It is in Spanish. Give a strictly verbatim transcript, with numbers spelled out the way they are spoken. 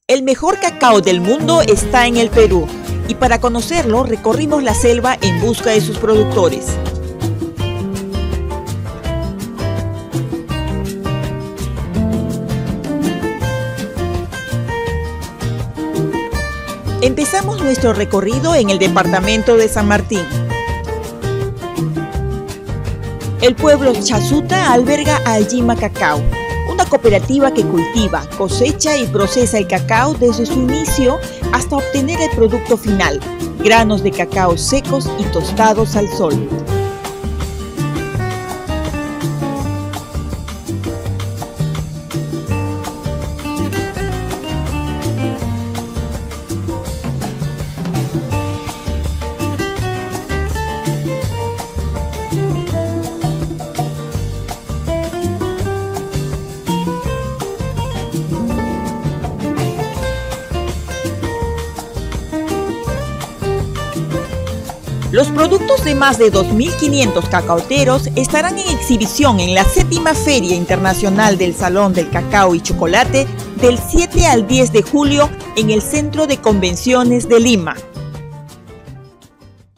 El mejor cacao del mundo está en el Perú y para conocerlo recorrimos la selva en busca de sus productores. Empezamos nuestro recorrido en el departamento de San Martín. El pueblo Chasuta alberga a Aljima Cacao, una cooperativa que cultiva, cosecha y procesa el cacao desde su inicio hasta obtener el producto final, granos de cacao secos y tostados al sol. Los productos de más de dos mil quinientos cacaoteros estarán en exhibición en la séptima Feria Internacional del Salón del Cacao y Chocolate del siete al diez de julio en el Centro de Convenciones de Lima.